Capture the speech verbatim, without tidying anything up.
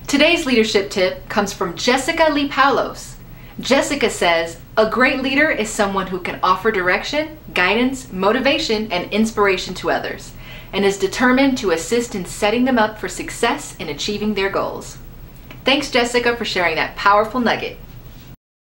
Today's leadership tip comes from Jessica Lee Paulos. Jessica says, a great leader is someone who can offer direction, guidance, motivation, and inspiration to others, and is determined to assist in setting them up for success in achieving their goals. Thanks, Jessica, for sharing that powerful nugget.